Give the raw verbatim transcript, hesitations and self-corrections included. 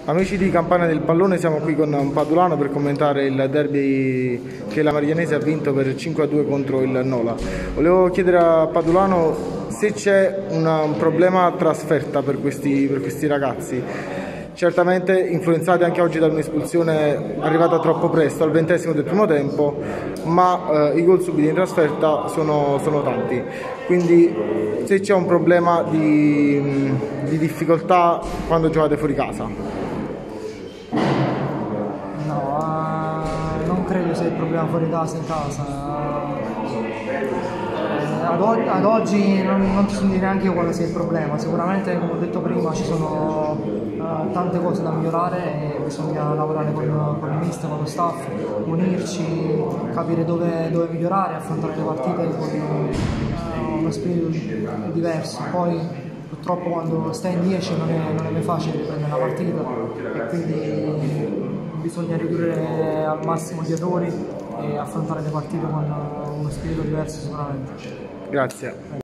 Amici di Campana del Pallone, siamo qui con Padulano per commentare il derby che la Marianese ha vinto per cinque a due contro il Nola. Volevo chiedere a Padulano se c'è una, un problema trasferta per questi, per questi ragazzi, certamente influenzati anche oggi da un'espulsione arrivata troppo presto, al ventesimo del primo tempo, ma eh, i gol subiti in trasferta sono, sono tanti, quindi se c'è un problema di, di difficoltà quando giocate fuori casa. No, uh, non credo sia il problema fuori casa in casa. Uh, ad, og ad oggi non, non ti so dire neanche io quale sia il problema. Sicuramente, come ho detto prima, ci sono uh, tante cose da migliorare e bisogna lavorare con, con il mister, con lo staff, unirci, capire dove, dove migliorare, affrontare le partite con uh, uno spirito diverso. Poi purtroppo quando stai in dieci non è, non è mai facile riprendere la partita e quindi bisogna ridurre al massimo gli errori e affrontare le partite con uno spirito diverso sicuramente. Grazie.